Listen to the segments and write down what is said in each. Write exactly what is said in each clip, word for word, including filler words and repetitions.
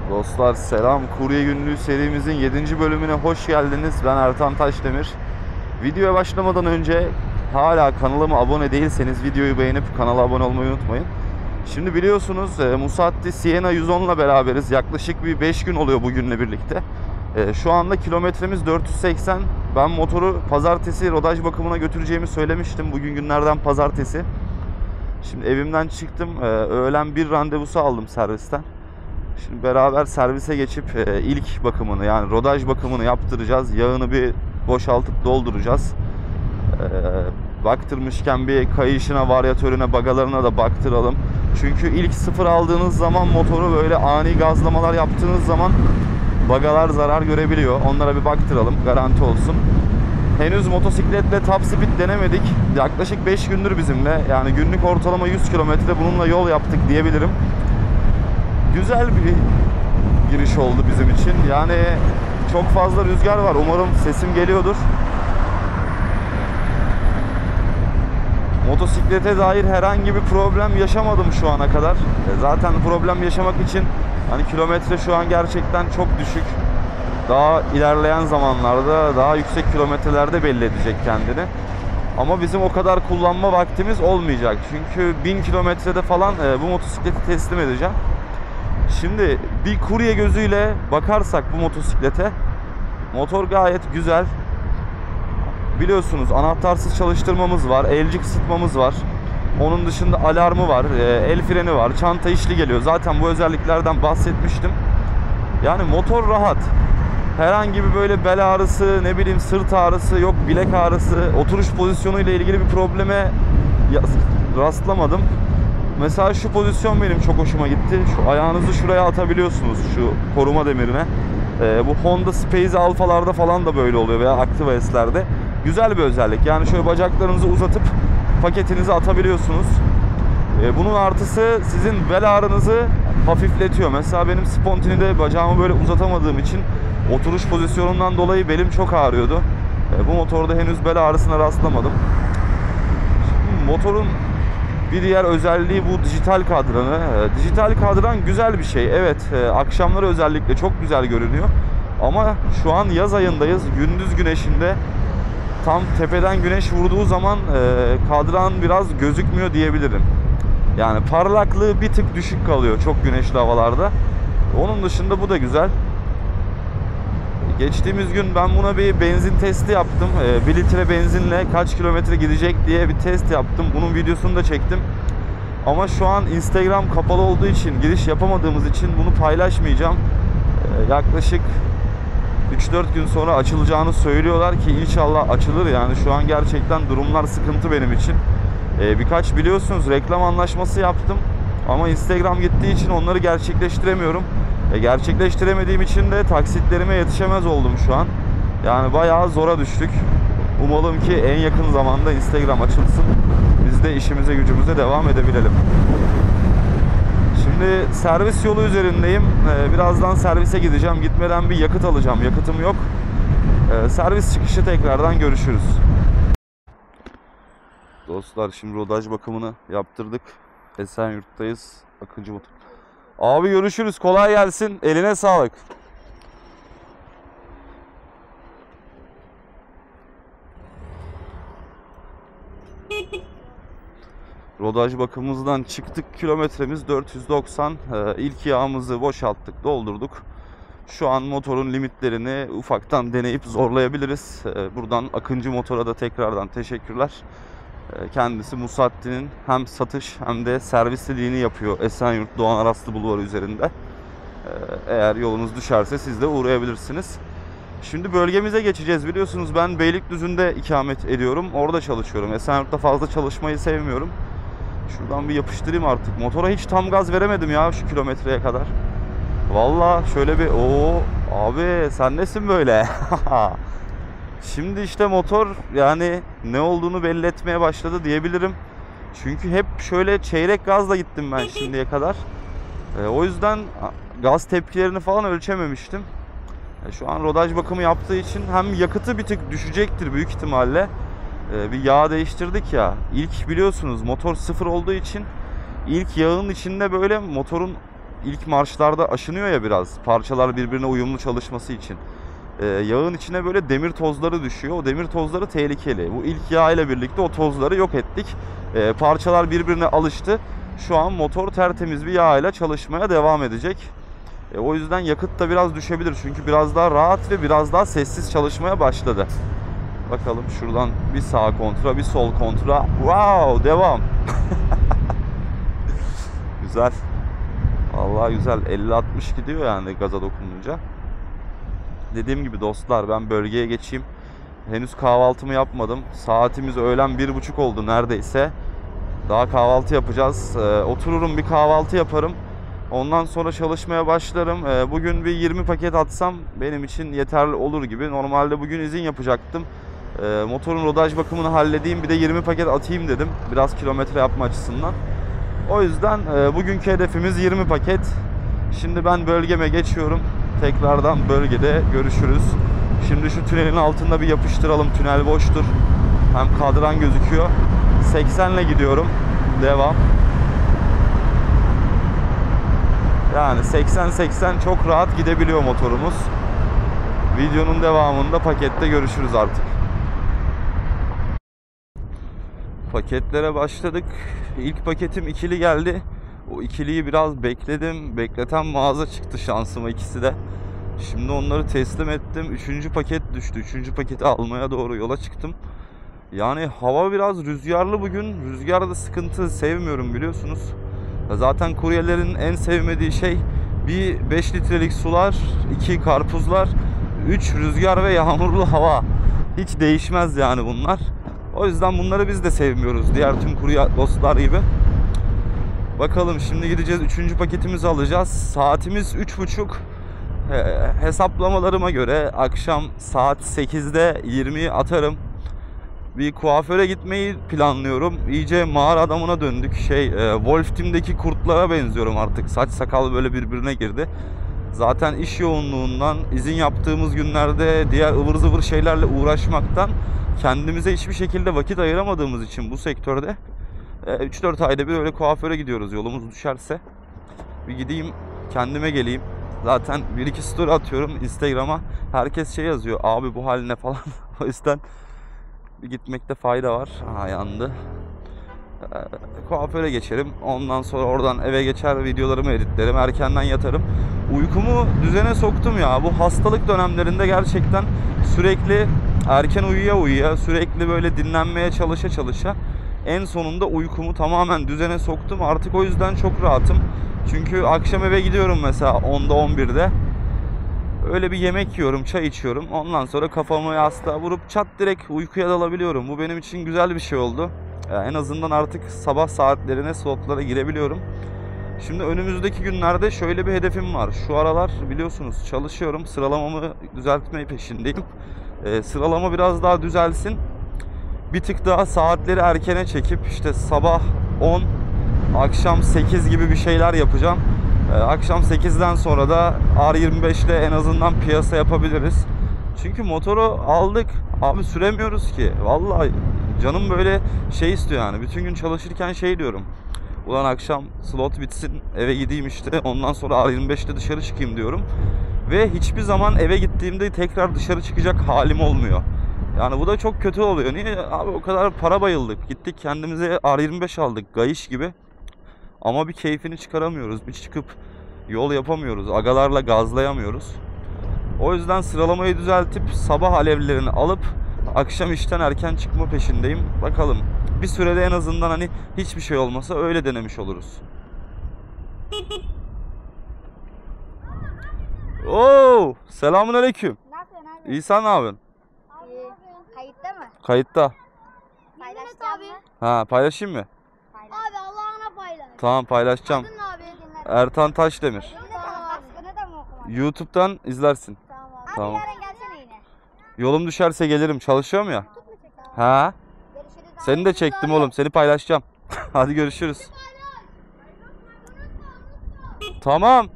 Dostlar selam. Kurye Günlüğü serimizin yedinci bölümüne hoş geldiniz. Ben Ertan Taşdemir. Videoya başlamadan önce hala kanalıma abone değilseniz videoyu beğenip kanala abone olmayı unutmayın. Şimdi biliyorsunuz Musatti Siena yüz on ile beraberiz. Yaklaşık bir beş gün oluyor bugünle birlikte. Şu anda kilometremiz dört yüz seksen. Ben motoru pazartesi rodaj bakımına götüreceğimi söylemiştim. Bugün günlerden pazartesi. Şimdi evimden çıktım. Öğlen bir randevusu aldım servisten. Şimdi beraber servise geçip e, ilk bakımını yani rodaj bakımını yaptıracağız. Yağını bir boşaltıp dolduracağız. E, baktırmışken bir kayışına, varyatörüne, bagalarına da baktıralım. Çünkü ilk sıfır aldığınız zaman motoru böyle ani gazlamalar yaptığınız zaman bagalar zarar görebiliyor. Onlara bir baktıralım, garanti olsun. Henüz motosikletle top speed denemedik. Yaklaşık beş gündür bizimle. Yani günlük ortalama yüz kilometre bununla yol yaptık diyebilirim. Güzel bir giriş oldu bizim için. Yani çok fazla rüzgar var. Umarım sesim geliyordur. Motosiklete dair herhangi bir problem yaşamadım şu ana kadar. Zaten problem yaşamak için hani kilometre şu an gerçekten çok düşük. Daha ilerleyen zamanlarda daha yüksek kilometrelerde belli edecek kendini. Ama bizim o kadar kullanma vaktimiz olmayacak. Çünkü bin kilometrede falan bu motosikleti teslim edeceğim. Şimdi bir kurye gözüyle bakarsak bu motosiklete, motor gayet güzel. Biliyorsunuz anahtarsız çalıştırmamız var, elcik ısıtmamız var. Onun dışında alarmı var, el freni var, çanta işli geliyor. Zaten bu özelliklerden bahsetmiştim. Yani motor rahat. Herhangi bir böyle bel ağrısı, ne bileyim sırt ağrısı, yok bilek ağrısı, oturuş pozisyonu ile ilgili bir probleme rastlamadım. Mesela şu pozisyon benim çok hoşuma gitti. Şu ayağınızı şuraya atabiliyorsunuz, şu koruma demirine. Ee, bu Honda Space Alpha'larda falan da böyle oluyor veya Activa S'lerde. Güzel bir özellik. Yani şöyle bacaklarınızı uzatıp paketinizi atabiliyorsunuz. Ee, bunun artısı sizin bel ağrınızı hafifletiyor. Mesela benim Spontini'de bacağımı böyle uzatamadığım için oturuş pozisyonundan dolayı belim çok ağrıyordu. Ee, bu motorda henüz bel ağrısına rastlamadım. Şimdi motorun bir diğer özelliği bu dijital kadranı. E, dijital kadran güzel bir şey. Evet, e, akşamları özellikle çok güzel görünüyor. Ama şu an yaz ayındayız. Gündüz güneşinde tam tepeden güneş vurduğu zaman e, kadran biraz gözükmüyor diyebilirim. Yani parlaklığı bir tık düşük kalıyor çok güneşli havalarda. Onun dışında bu da güzel. Geçtiğimiz gün ben buna bir benzin testi yaptım. bir litre benzinle kaç kilometre gidecek diye bir test yaptım. Bunun videosunu da çektim. Ama şu an Instagram kapalı olduğu için, giriş yapamadığımız için bunu paylaşmayacağım. Yaklaşık üç dört gün sonra açılacağını söylüyorlar ki inşallah açılır. Yani şu an gerçekten durumlar sıkıntı benim için. Birkaç biliyorsunuz reklam anlaşması yaptım. Ama Instagram gittiği için onları gerçekleştiremiyorum. E gerçekleştiremediğim için de taksitlerime yetişemez oldum şu an. Yani bayağı zora düştük. Umalım ki en yakın zamanda Instagram açılsın. Biz de işimize gücümüze devam edebilelim. Şimdi servis yolu üzerindeyim. Ee, birazdan servise gideceğim. Gitmeden bir yakıt alacağım. Yakıtım yok. Ee, servis çıkışı tekrardan görüşürüz. Dostlar şimdi rodaj bakımını yaptırdık. Esenyurt'tayız. Akıncı Motor. Abi görüşürüz. Kolay gelsin. Eline sağlık. Rodaj bakımımızdan çıktık. Kilometremiz dört yüz doksan. Ee, ilk yağımızı boşalttık, doldurduk. Şu an motorun limitlerini ufaktan deneyip zorlayabiliriz. Ee, buradan Akıncı Motor'a da tekrardan teşekkürler. Ee, kendisi Musaddi'nin hem satış hem de servisliğini yapıyor Esenyurt Doğan Araslı Bulvarı üzerinde. Ee, eğer yolunuz düşerse siz de uğrayabilirsiniz. Şimdi bölgemize geçeceğiz. Biliyorsunuz ben Beylikdüzü'nde ikamet ediyorum. Orada çalışıyorum. Esenyurt'ta fazla çalışmayı sevmiyorum. Şuradan bir yapıştırayım artık. Motora hiç tam gaz veremedim ya şu kilometreye kadar. Vallahi şöyle bir o abi sen nesin böyle? Şimdi işte motor yani ne olduğunu belli etmeye başladı diyebilirim. Çünkü hep şöyle çeyrek gazla gittim ben şimdiye kadar. E, o yüzden gaz tepkilerini falan ölçememiştim. E, şu an rodaj bakımı yaptığı için hem yakıtı bir tık düşecektir büyük ihtimalle. E, bir yağ değiştirdik ya. İlk biliyorsunuz motor sıfır olduğu için ilk yağın içinde böyle motorun ilk marşlarda aşınıyor ya biraz. Parçalar birbirine uyumlu çalışması için. Ee, yağın içine böyle demir tozları düşüyor. O demir tozları tehlikeli. Bu ilk yağ ile birlikte o tozları yok ettik. Ee, parçalar birbirine alıştı. Şu an motor tertemiz bir yağ ile çalışmaya devam edecek. Ee, o yüzden yakıt da biraz düşebilir. Çünkü biraz daha rahat ve biraz daha sessiz çalışmaya başladı. Bakalım şuradan bir sağ kontra, bir sol kontra. Wow, devam. Güzel. Vallahi güzel. elli altmış gidiyor yani gaza dokununca. Dediğim gibi dostlar, ben bölgeye geçeyim. Henüz kahvaltımı yapmadım. Saatimiz öğlen bir buçuk oldu neredeyse. Daha kahvaltı yapacağız. Ee, otururum, bir kahvaltı yaparım. Ondan sonra çalışmaya başlarım. Ee, bugün bir yirmi paket atsam benim için yeterli olur gibi. Normalde bugün izin yapacaktım. Ee, motorun rodaj bakımını halledeyim, bir de yirmi paket atayım dedim. Biraz kilometre yapma açısından. O yüzden e, bugünkü hedefimiz yirmi paket. Şimdi ben bölgeme geçiyorum. Tekrardan bölgede görüşürüz. Şimdi şu tünelin altında bir yapıştıralım. Tünel boştur. Hem kadran gözüküyor. seksenle gidiyorum. Devam. Yani seksen seksen çok rahat gidebiliyor motorumuz. Videonun devamında pakette görüşürüz artık. Paketlere başladık. İlk paketim ikili geldi. O ikiliyi biraz bekledim. Bekleten mağaza çıktı şansıma, ikisi de. Şimdi onları teslim ettim. Üçüncü paket düştü. Üçüncü paketi almaya doğru yola çıktım. Yani hava biraz rüzgarlı bugün. Rüzgarda sıkıntı sevmiyorum biliyorsunuz. Zaten kuryelerin en sevmediği şey bir beş litrelik sular, iki karpuzlar, üç rüzgar ve yağmurlu hava. Hiç değişmez yani bunlar. O yüzden bunları biz de sevmiyoruz. Diğer tüm kurye dostlar gibi. Bakalım şimdi gideceğiz. Üçüncü paketimizi alacağız. Saatimiz üç buçuk. Hesaplamalarıma göre akşam saat sekizde yirmiyi atarım. Bir kuaföre gitmeyi planlıyorum. İyice mağara adamına döndük. Şey, e, Wolf Team'deki kurtlara benziyorum artık. Saç sakal böyle birbirine girdi. Zaten iş yoğunluğundan, izin yaptığımız günlerde diğer ıvır zıvır şeylerle uğraşmaktan kendimize hiçbir şekilde vakit ayıramadığımız için bu sektörde üç dört ayda bir öyle kuaföre gidiyoruz yolumuz düşerse. Bir gideyim, kendime geleyim. Zaten bir iki story atıyorum Instagram'a. Herkes şey yazıyor, abi bu haline falan. O yüzden bir gitmekte fayda var. Aha, yandı. Ee, kuaföre geçerim. Ondan sonra oradan eve geçer, videolarımı editlerim. Erkenden yatarım. Uykumu düzene soktum ya. Bu hastalık dönemlerinde gerçekten sürekli erken uyuya uyuya, sürekli böyle dinlenmeye çalışa çalışa en sonunda uykumu tamamen düzene soktum. Artık o yüzden çok rahatım. Çünkü akşam eve gidiyorum mesela onda on birde. Öyle bir yemek yiyorum, çay içiyorum. Ondan sonra kafamı yastığa vurup çat direkt uykuya dalabiliyorum. Bu benim için güzel bir şey oldu. Yani en azından artık sabah saatlerine, slotlara girebiliyorum. Şimdi önümüzdeki günlerde şöyle bir hedefim var. Şu aralar biliyorsunuz çalışıyorum. Sıralamamı düzeltmeyi peşindeyim. Ee, sıralama biraz daha düzelsin. Bir tık daha saatleri erkene çekip işte sabah on, akşam sekiz gibi bir şeyler yapacağım. Ee, akşam sekizden sonra da R yirmi beş ile en azından piyasa yapabiliriz. Çünkü motoru aldık. Abi süremiyoruz ki. Vallahi canım böyle şey istiyor yani. Bütün gün çalışırken şey diyorum. Ulan akşam slot bitsin, eve gideyim işte. Ondan sonra R yirmi beşte dışarı çıkayım diyorum. Ve hiçbir zaman eve gittiğimde tekrar dışarı çıkacak halim olmuyor. Yani bu da çok kötü oluyor. Niye? Abi o kadar para bayıldık. Gittik kendimize R yirmi beş aldık. Gayiş gibi. Ama bir keyfini çıkaramıyoruz. Bir çıkıp yol yapamıyoruz. Agalarla gazlayamıyoruz. O yüzden sıralamayı düzeltip sabah alevlerini alıp akşam işten erken çıkma peşindeyim. Bakalım. Bir sürede en azından hani hiçbir şey olmasa öyle denemiş oluruz. Oo, selamünaleyküm. Ne yapıyorsun abi? İyi, sen ne yapıyorsun? Abi ne yapıyorsun? Kayıtta mı? Kayıtta. Paylaşacağım mı? Ha, paylaşayım mı? Paylaş. Abi Allah'ına paylaş. Tamam, paylaşacağım. Adın ne abi? Ertan Taşdemir. Tamam abi. Baskını da mı okumadın? YouTube'dan izlersin. Tamam abi. Tamam. Abi yarın gelsene yine. Yolum düşerse gelirim. Çalışıyorum ya. Tut mu çekelim? Ha? Görüşürüz abi. Seni de çektim oğlum. Seni paylaşacağım. Hadi görüşürüz. Tamam.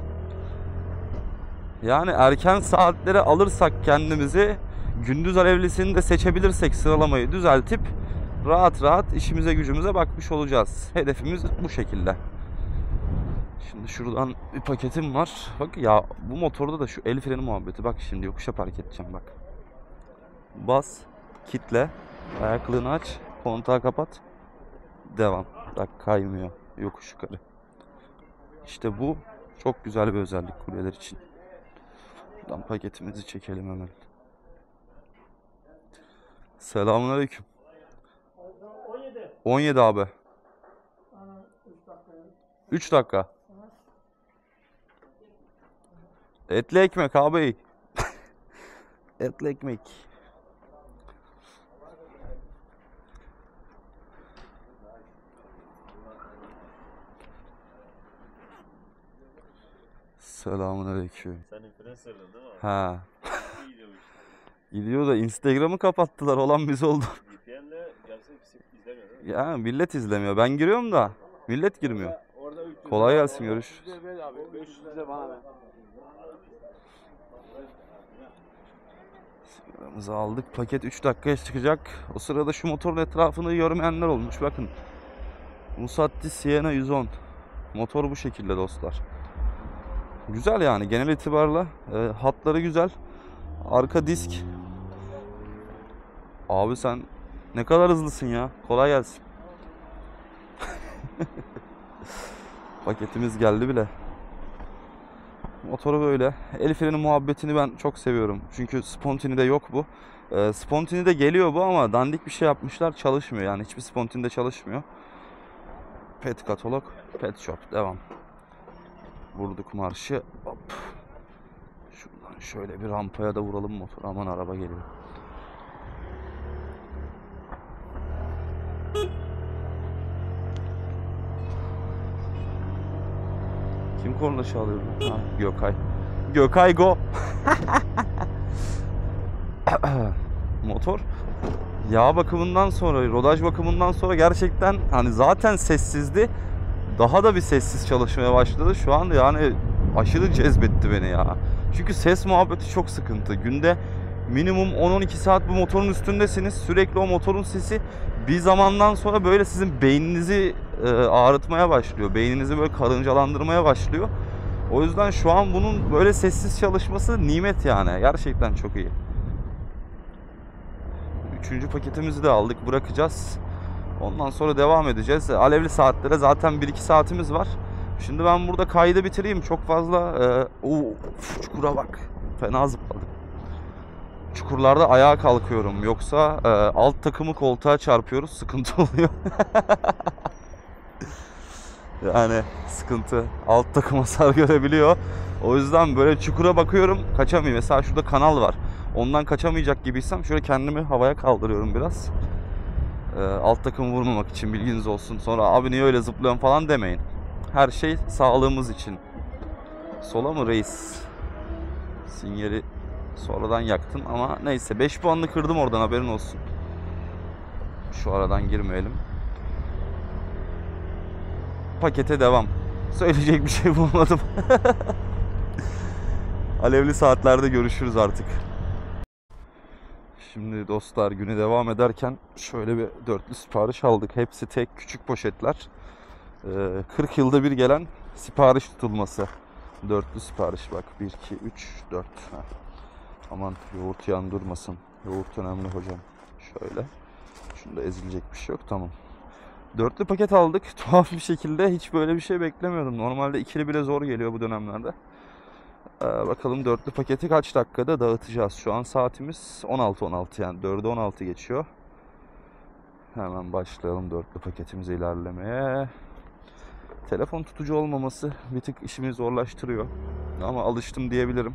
Yani erken saatlere alırsak kendimizi, gündüz alevlisini de seçebilirsek sıralamayı düzeltip rahat rahat işimize gücümüze bakmış olacağız. Hedefimiz bu şekilde. Şimdi şuradan bir paketim var. Bak ya, bu motorda da şu el freni muhabbeti. Bak şimdi yokuşa park edeceğim bak. Bas, kitle, ayaklığını aç, kontağı kapat. Devam. Bak kaymıyor yokuş yukarı. İşte bu çok güzel bir özellik kuryeler için. Buradan paketimizi çekelim hemen. Selamünaleyküm. on yedi abi. üç dakika. Etli ekmek abi. Etli ekmek. Selamünaleyküm. Sen influencer'dın değil mi? Ha. İyi gidiyor bu işte. Gidiyor da Instagram'ı kapattılar. Olan biz oldu. V P N'le gelse izlemiyor değil mi? Ya millet izlemiyor. Ben giriyorum da millet girmiyor. Orada üç yüz Kolay lira, gelsin, orada görüşürüz. üç yüz lira ver abi. beş yüz lira bana ver. Sigaramızı aldık. Paket üç dakikaya çıkacak. O sırada şu motorun etrafını görmeyenler olmuş. Bakın. Musatti Siena yüz on. Motor bu şekilde dostlar. Güzel yani genel itibarla. E, hatları güzel. Arka disk. Abi sen ne kadar hızlısın ya. Kolay gelsin. Paketimiz geldi bile. Motoru böyle. El freni muhabbetini ben çok seviyorum. Çünkü Spontini'de yok bu. E, Spontini'de geliyor bu ama dandik bir şey yapmışlar. Çalışmıyor yani. Hiçbir Spontini'de çalışmıyor. Pet katalog. Pet shop. Devam. Vurduk marşı. Hop. Şuradan şöyle bir rampaya da vuralım motor. Aman araba geliyor. Kim korna çalıyor? Ha, Gökay. Gökay go. Motor yağ bakımından sonra, rodaj bakımından sonra gerçekten hani zaten sessizdi. Daha da bir sessiz çalışmaya başladı. Şu an yani aşırı cezbetti beni ya. Çünkü ses muhabbeti çok sıkıntı. Günde minimum on on iki saat bu motorun üstündesiniz. Sürekli o motorun sesi bir zamandan sonra böyle sizin beyninizi e, ağrıtmaya başlıyor. Beyninizi böyle karıncalandırmaya başlıyor. O yüzden şu an bunun böyle sessiz çalışması nimet yani. Gerçekten çok iyi. Üçüncü paketimizi de aldık. Bırakacağız. Ondan sonra devam edeceğiz. Alevli saatlere zaten bir iki saatimiz var. Şimdi ben burada kaydı bitireyim. Çok fazla... E, oo, çukura bak. Fena zıpladım. Çukurlarda ayağa kalkıyorum. Yoksa e, alt takımı koltuğa çarpıyoruz. Sıkıntı oluyor. Yani sıkıntı. Alt takım hasar görebiliyor. O yüzden böyle çukura bakıyorum. Kaçamayayım. Mesela şurada kanal var. Ondan kaçamayacak gibiysem şöyle kendimi havaya kaldırıyorum biraz. E, alt takımı vurmamak için, bilginiz olsun. Sonra abi niye öyle zıplıyorsun falan demeyin. Her şey sağlığımız için. Sola mı reis? Sinyali sonradan yaktın ama neyse. beş puanını kırdım oradan, haberin olsun. Şu aradan girmeyelim. Pakete devam. Söyleyecek bir şey bulmadım. Alevli saatlerde görüşürüz artık. Şimdi dostlar, güne devam ederken şöyle bir dörtlü sipariş aldık. Hepsi tek küçük poşetler. kırk yılda bir gelen sipariş tutulması. Dörtlü sipariş bak. bir, iki, üç, dört. Aman yoğurt yandırmasın. Yoğurt önemli hocam. Şöyle. Şunda ezilecek bir şey yok. Tamam. Dörtlü paket aldık. Tuhaf bir şekilde hiç böyle bir şey beklemiyordum. Normalde ikili bile zor geliyor bu dönemlerde. Ee, bakalım dörtlü paketi kaç dakikada dağıtacağız. Şu an saatimiz on altı on altı, yani dörde on altı geçiyor. Hemen başlayalım dörtlü paketimize ilerlemeye. Telefon tutucu olmaması bir tık işimi zorlaştırıyor. Ama alıştım diyebilirim.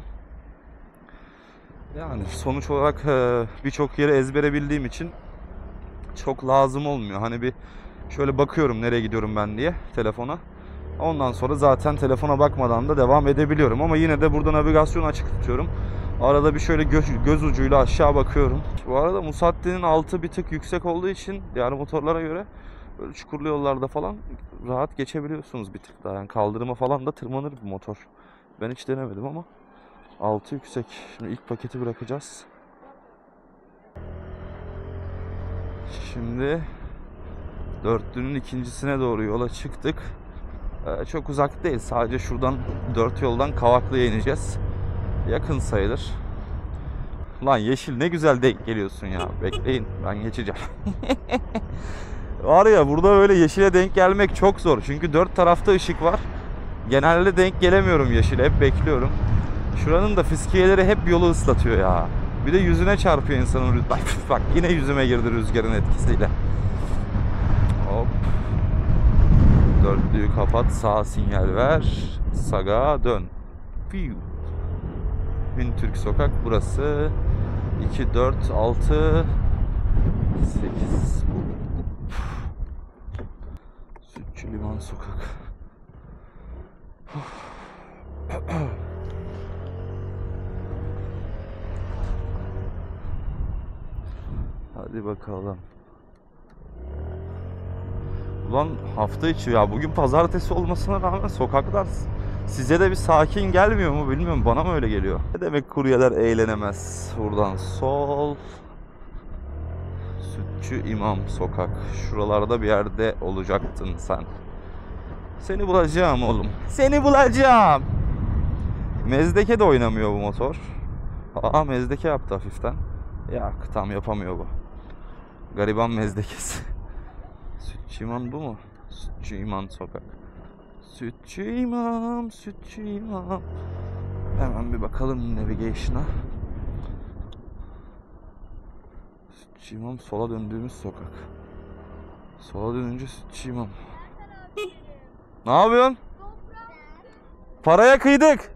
Yani sonuç olarak birçok yeri ezbere bildiğim için çok lazım olmuyor. Hani bir şöyle bakıyorum nereye gidiyorum ben diye telefona. Ondan sonra zaten telefona bakmadan da devam edebiliyorum. Ama yine de burada navigasyonu açık tutuyorum. Arada bir şöyle göz, göz ucuyla aşağı bakıyorum. Bu arada Musaddi'nin altı bir tık yüksek olduğu için diğer motorlara göre böyle çukurlu yollarda falan rahat geçebiliyorsunuz bir tık daha. Yani kaldırıma falan da tırmanır bu motor. Ben hiç denemedim ama altı yüksek. Şimdi ilk paketi bırakacağız. Şimdi dörtlünün ikincisine doğru yola çıktık. Ee, çok uzak değil. Sadece şuradan dört yoldan Kavaklı'ya ineceğiz. Yakın sayılır. Lan Yeşil ne güzel denk geliyorsun ya. Bekleyin ben geçeceğim. Var ya burada böyle Yeşil'e denk gelmek çok zor. Çünkü dört tarafta ışık var. Genelde denk gelemiyorum Yeşil'e. Hep bekliyorum. Şuranın da fiskiyeleri hep yolu ıslatıyor ya. Bir de yüzüne çarpıyor insanın. Bak, bak yine yüzüme girdi rüzgarın etkisiyle. Hop. Dörtlüyü kapat. Sağ sinyal ver. Sağa dön. Fiu. Hüntürk Sokak burası. iki, dört, altı, sekiz. Sütçü Liman Sokak. Hadi bakalım. Ulan hafta içi ya, bugün pazartesi olmasına rağmen sokaklar size de bir sakin gelmiyor mu bilmiyorum, bana mı öyle geliyor? Ne demek kuryeler eğlenemez? Buradan sol. Sütçü İmam Sokak. Şuralarda bir yerde olacaktın sen. Seni bulacağım oğlum. Seni bulacağım. Mezdeke de oynamıyor bu motor. Aa, mezdeke yaptı hafiften. Ya tam yapamıyor bu. Gariban mezdekesi. Sütçü İmam bu mu? Sütçü İmam Sokak. Sütçü İmam, Sütçü İmam. Hemen bir bakalım navigation'a. Sütçü İmam sola döndüğümüz sokak. Sola dönünce Sütçü İmam. Ne yapıyorsun? Paraya kıydık.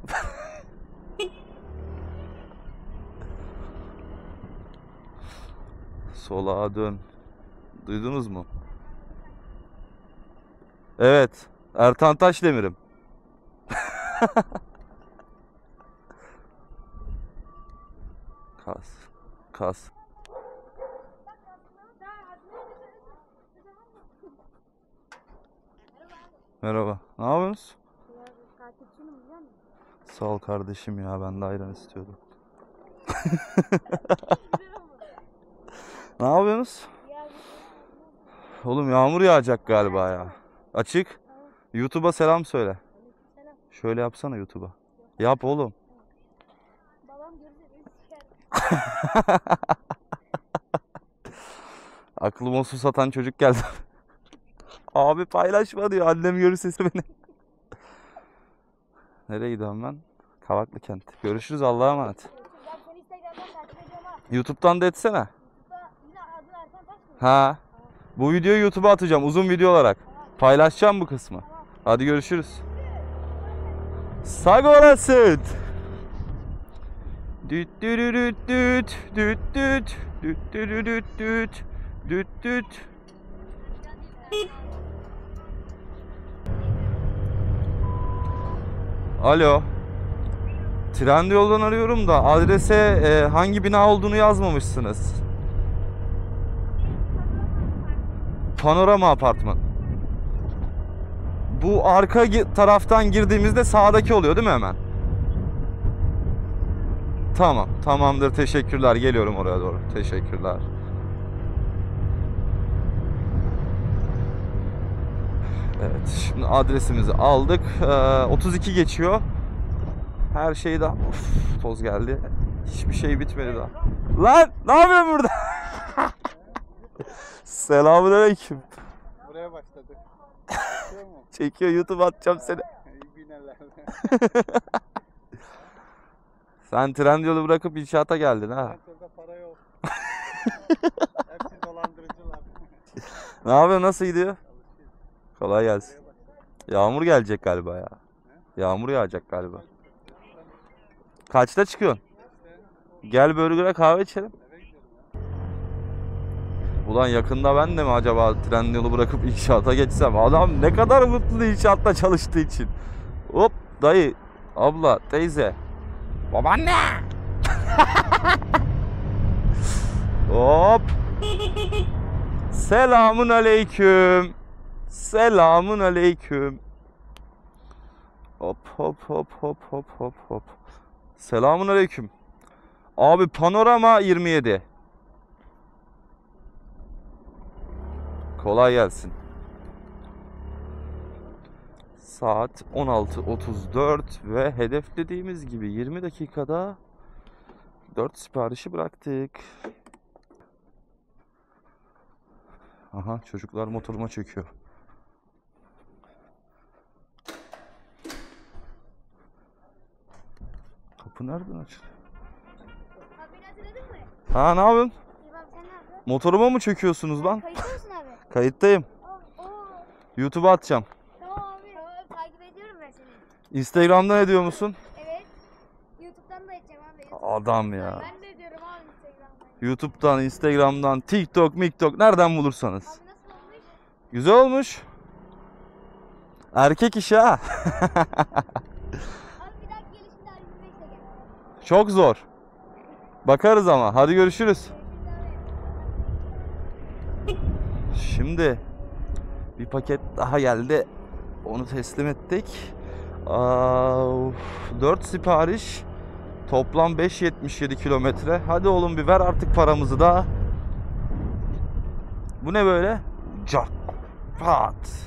Sola dön. Duydunuz mu? Evet. Ertan Taşdemir'im. Kas. Kas. Merhaba. Ne yapıyorsunuz? Sağ ol kardeşim ya. Ben de ayran istiyordum. Ne yapıyorsunuz? Oğlum yağmur yağacak galiba ya. Açık. YouTube'a selam söyle. Şöyle yapsana YouTube'a. Yap oğlum. Babam görürse Aklıma su satan çocuk geldi. Abi paylaşma diyor. Annem görürse beni. Nereye gidiyorum ben? Kavaklı kent. Görüşürüz, Allah'a emanet. ben seni Instagram'dan takip ediyorum ha. YouTube'dan da etsene. YouTube'da yine adı Ertan Taş mı? Ha. Bu videoyu YouTube'a atacağım uzun video olarak. Paylaşacağım bu kısmı. Hadi görüşürüz. Sağ olasın. Düt düt düt düt düt düt düt düt düt düt düt düt. Alo. Trendyol'dan arıyorum da adrese e, hangi bina olduğunu yazmamışsınız. Panorama Apartman. Bu arka gi- taraftan girdiğimizde sağdaki oluyor değil mi hemen? Tamam, tamamdır. Teşekkürler. Geliyorum oraya doğru. Teşekkürler. Evet, şimdi adresimizi aldık. Ee, otuz iki geçiyor. Her şey daha... Of, toz geldi. Hiçbir şey bitmedi daha. Lan, ne yapıyorsun burada? Selamünaleyküm. Buraya başladık. Çekiyor mu? Çekiyor, YouTube'a atacağım seni. İyi bineler. Sen Trendyol'u bırakıp inşaata geldin ha. Burada para yok. Hepsi dolandırıcılar. Ne yapıyorsun? Nasıl gidiyor? Kolay gelsin. Yağmur gelecek galiba ya. Yağmur yağacak galiba. Kaçta çıkıyorsun? Gel Burger'a kahve içelim. Ulan yakında ben de mi acaba Trendyol'u bırakıp inşaata geçsem? Adam ne kadar mutlu inşaatta çalıştığı için. Hop dayı, abla, teyze. Babaanne. Hop. Selamun aleyküm. Selamun aleyküm. Hop hop hop hop hop hop hop. Selamun aleyküm. Abi panorama yirmi yedi. Kolay gelsin. Saat on altı otuz dört ve hedeflediğimiz gibi yirmi dakikada dört siparişi bıraktık. Aha, çocuklar motoruma çöküyor. Kapı nereden açılıyor? Abi beni hatırladın mı? Ha, ne yapıyorsun? İyi bak sen ne yapıyorsun? Motoruma mı çöküyorsunuz lan? Kayıtta mısın abi? Kayıttayım. Oo, oo. YouTube'a atacağım. Tamam abi. Tamam, takip ediyorum ben seni. Instagram'dan ediyor musun? Evet. YouTube'dan da edeceğim abi. Adam ya. Ben de ediyorum abi Instagram'dan. YouTube'dan, Instagram'dan, TikTok, MikTok nereden bulursanız. Abi nasıl olmuş? Güzel olmuş. Erkek işi ha. Abi bir dahaki gelişimde Ali yirmi beşle gel. Çok zor. Bakarız ama. Hadi görüşürüz. Şimdi bir paket daha geldi. Onu teslim ettik. dört sipariş. Toplam beş yetmiş yedi kilometre. Hadi oğlum bir ver artık paramızı da. Bu ne böyle? Cart. Pat.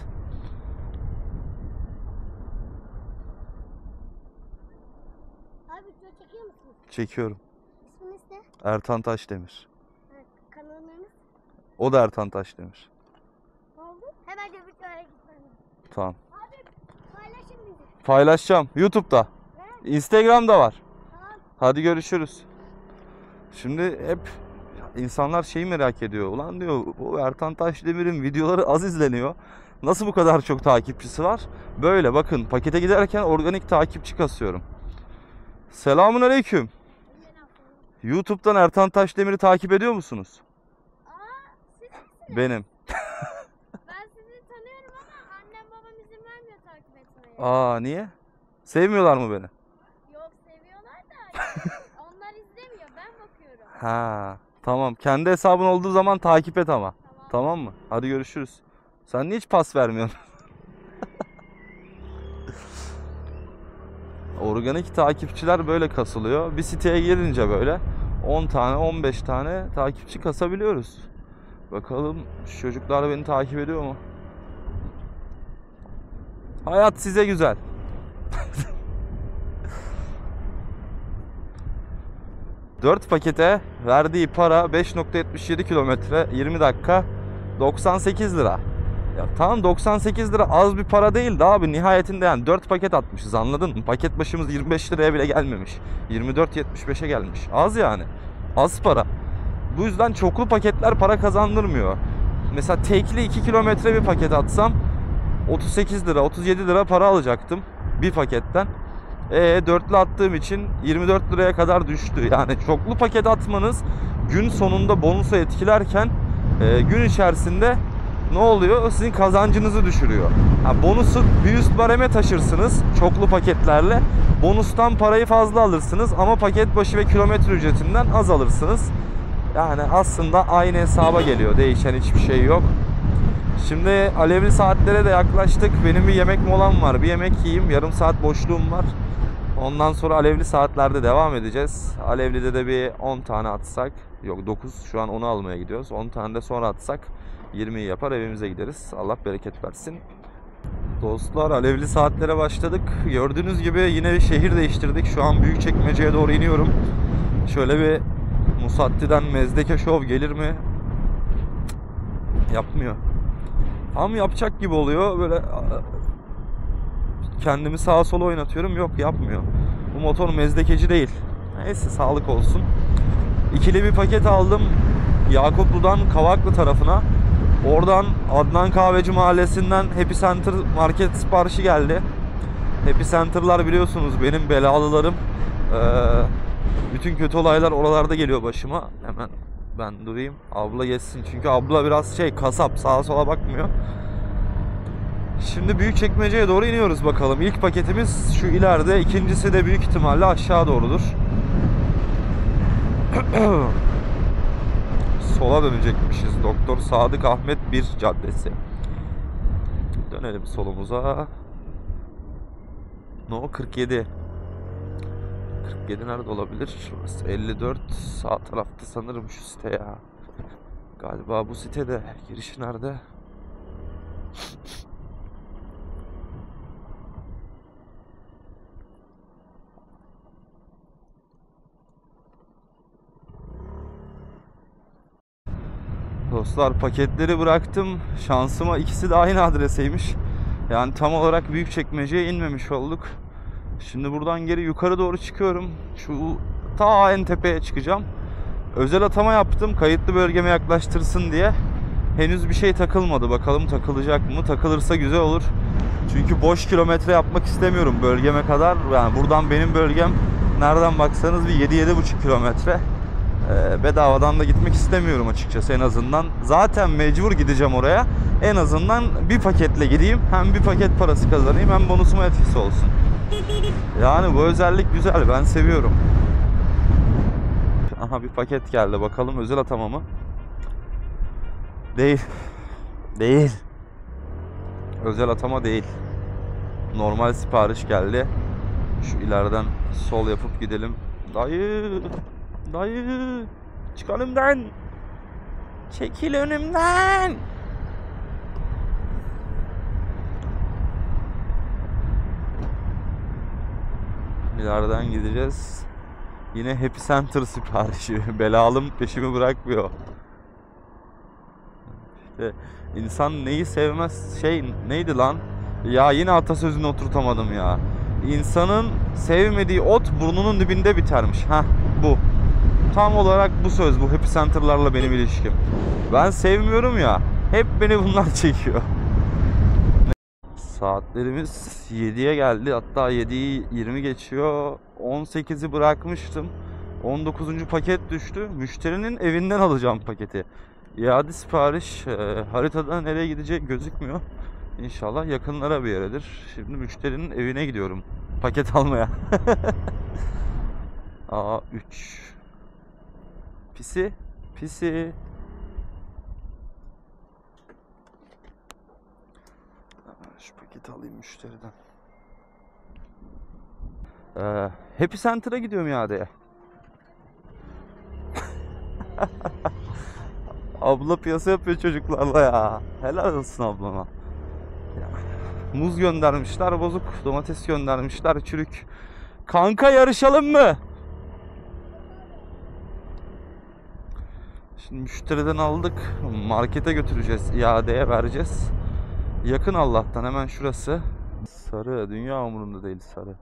Abi video çekiyor musun? Çekiyorum. İsminiz ne? Ertan Taşdemir. Evet. Kanalınız? O da Ertan Taşdemir. Ne oldu? Hemen de videoya gitmem. Tamam. Abi paylaşın bizi. Paylaşacağım. YouTube'da. Instagram'da var. Tamam. Hadi görüşürüz. Şimdi hep insanlar şeyi merak ediyor. Ulan diyor, bu Ertan Taşdemir'in videoları az izleniyor. Nasıl bu kadar çok takipçisi var? Böyle bakın, pakete giderken organik takipçi kasıyorum. Selamun aleyküm. YouTube'dan Ertan Taşdemir'i takip ediyor musunuz? Aa, siz misiniz? Benim. Ben sizi tanıyorum ama annem babam izin vermiyor takip etmeye. Aa, niye? Sevmiyorlar mı beni? Yok seviyorlar da onlar izlemiyor, ben bakıyorum. Ha, tamam. Kendi hesabın olduğu zaman takip et ama. Tamam. Tamam mı? Hadi görüşürüz. Sen niye hiç pas vermiyorsun? Organik takipçiler böyle kasılıyor. Bir siteye girince böyle on tane on beş tane takipçi kasabiliyoruz. Bakalım şu çocuklar beni takip ediyor mu? Hayat size güzel. dört pakete verdiği para beş nokta yetmiş yedi kilometre, yirmi dakika, doksan sekiz lira. Ya tamam, doksan sekiz lira az bir para değil de abi, nihayetinde yani dört paket atmışız, anladın mı? Paket başımız yirmi beş liraya bile gelmemiş. yirmi dört yetmiş beşe gelmiş. Az yani. Az para. Bu yüzden çoklu paketler para kazandırmıyor. Mesela tekli iki kilometre bir paket atsam otuz sekiz lira otuz yedi lira para alacaktım bir paketten. E dörtlü attığım için yirmi dört liraya kadar düştü. Yani çoklu paket atmanız gün sonunda bonusu etkilerken e, gün içerisinde ne oluyor? Sizin kazancınızı düşürüyor. Ha, bonusu bir üst bareme taşırsınız çoklu paketlerle. Bonustan parayı fazla alırsınız ama paket başı ve kilometre ücretinden az alırsınız. Yani aslında aynı hesaba geliyor. Değişen hiçbir şey yok. Şimdi alevli saatlere de yaklaştık. Benim bir yemek molam var. Bir yemek yiyeyim. Yarım saat boşluğum var. Ondan sonra alevli saatlerde devam edeceğiz. Alevli'de de bir on tane atsak. Yok dokuz. Şu an onu almaya gidiyoruz. on tane de sonra atsak yirmiyi yapar, evimize gideriz. Allah bereket versin. Dostlar, alevli saatlere başladık. Gördüğünüz gibi yine bir şehir değiştirdik. Şu an Büyükçekmece'ye doğru iniyorum. Şöyle bir Musatti'den Mezdeke Şov gelir mi? Cık, yapmıyor. Tam yapacak gibi oluyor. Böyle kendimi sağa sola oynatıyorum. Yok, yapmıyor. Bu motor mezdekeci değil. Neyse, sağlık olsun. İkili bir paket aldım. Yakuplu'dan Kavaklı tarafına. Oradan Adnan Kahveci Mahallesi'nden Happy Center market siparişi geldi. Happy Center'lar biliyorsunuz benim belalılarım. Ee, bütün kötü olaylar oralarda geliyor başıma. Hemen ben durayım. Abla geçsin. Çünkü abla biraz şey, kasap, sağa sola bakmıyor. Şimdi Büyükçekmece'ye doğru iniyoruz bakalım. İlk paketimiz şu ileride. İkincisi de büyük ihtimalle aşağı doğrudur. Sola dönecekmişiz. Doktor Sadık Ahmet bir Caddesi. Dönelim solumuza. No, kırk yedi. kırk yedi nerede olabilir? Şurası elli dört. Sağ tarafta sanırım şu site ya. Galiba bu sitede. Girişi nerede? Dostlar paketleri bıraktım. Şansıma ikisi de aynı adreseymiş. Yani tam olarak Büyükçekmece'ye inmemiş olduk. Şimdi buradan geri yukarı doğru çıkıyorum. Şu ta en tepeye çıkacağım. Özel atama yaptım kayıtlı bölgeme yaklaştırsın diye. Henüz bir şey takılmadı. Bakalım takılacak mı? Takılırsa güzel olur. Çünkü boş kilometre yapmak istemiyorum bölgeme kadar. Yani buradan benim bölgem nereden baksanız bir yedi yedi buçuk kilometre. Ee, bedavadan da gitmek istemiyorum açıkçası en azından. Zaten mecbur gideceğim oraya. En azından bir paketle gideyim. Hem bir paket parası kazanayım hem bonusuma etkisi olsun. Yani bu özellik güzel. Ben seviyorum. Aha bir paket geldi. Bakalım özel atama mı? Değil. Değil. Özel atama değil. Normal sipariş geldi. Şu ileriden sol yapıp gidelim. Dayı. Dayı. Çık önümden. Çekil önümden. İleriden gideceğiz. Yine Happy Center siparişi. Belalım peşimi bırakmıyor. İşte insan neyi sevmez şey neydi lan? Ya yine atasözünü oturtamadım ya. İnsanın sevmediği ot burnunun dibinde bitermiş. Heh bu. Tam olarak bu söz, bu Happy Center'larla benim ilişkim. Ben sevmiyorum ya. Hep beni bunlar çekiyor. Saatlerimiz yediye geldi. Hatta yediyi yirmi geçiyor. on sekizi bırakmıştım. on dokuzuncu paket düştü. Müşterinin evinden alacağım paketi. İade sipariş. E, haritada nereye gidecek gözükmüyor. İnşallah yakınlara bir yeredir. Şimdi müşterinin evine gidiyorum. Paket almaya. A üç. Pisi. Pisi. Şu paketi alayım müşteriden. Ee, Happy Center'a gidiyorum iadeye. Abla piyasa yapıyor çocuklarla ya. Helal olsun ablama. Ya, muz göndermişler bozuk. Domates göndermişler çürük. Kanka yarışalım mı? Şimdi müşteriden aldık. Markete götüreceğiz. İadeye vereceğiz. Yakın Allah'tan hemen şurası. Sarı. Dünya umurumda değil sarı.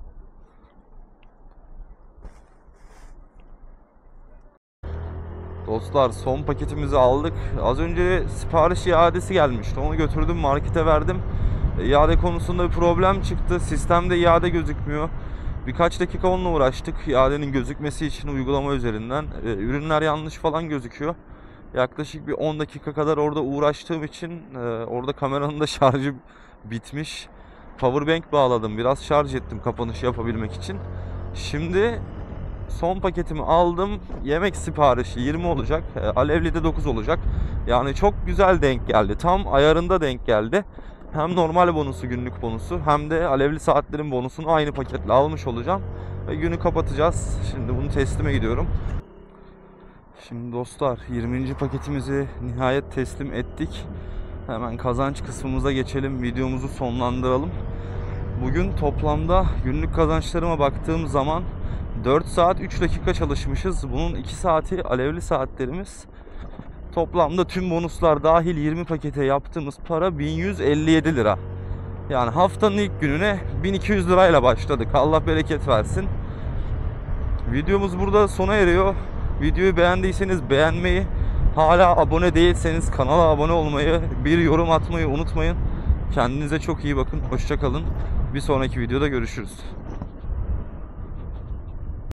Dostlar son paketimizi aldık. Az önce sipariş iadesi gelmişti. Onu götürdüm markete verdim. İade konusunda bir problem çıktı. Sistemde iade gözükmüyor. Birkaç dakika onunla uğraştık. İadenin gözükmesi için uygulama üzerinden. Ee, ürünler yanlış falan gözüküyor. Yaklaşık bir on dakika kadar orada uğraştığım için e, orada kameranın da şarjı bitmiş. Powerbank bağladım. Biraz şarj ettim kapanışı yapabilmek için. Şimdi son paketimi aldım. Yemek siparişi yirmi olacak. E, Alevli'de dokuz olacak. Yani çok güzel denk geldi. Tam ayarında denk geldi. Hem normal bonusu, günlük bonusu hem de alevli saatlerin bonusunu aynı paketle almış olacağım. Ve günü kapatacağız. Şimdi bunu teslime gidiyorum. Şimdi dostlar yirminci paketimizi nihayet teslim ettik. Hemen kazanç kısmımıza geçelim. Videomuzu sonlandıralım. Bugün toplamda günlük kazançlarıma baktığım zaman dört saat üç dakika çalışmışız. Bunun iki saati alevli saatlerimiz. Toplamda tüm bonuslar dahil yirmi pakete yaptığımız para bin yüz elli yedi lira. Yani haftanın ilk gününe bin iki yüz lirayla başladık. Allah bereket versin. Videomuz burada sona eriyor. Videoyu beğendiyseniz beğenmeyi, hala abone değilseniz kanala abone olmayı, bir yorum atmayı unutmayın. Kendinize çok iyi bakın. Hoşça kalın. Bir sonraki videoda görüşürüz.